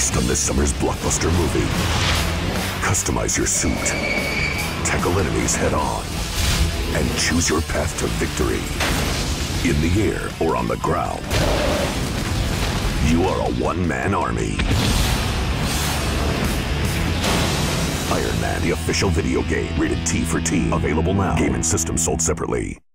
based on this summer's blockbuster movie. Customize your suit, tackle enemies head-on, and choose your path to victory. In the air or on the ground, you are a one-man army. Iron Man, the official video game, rated T for Teen. Available now. Game and system sold separately.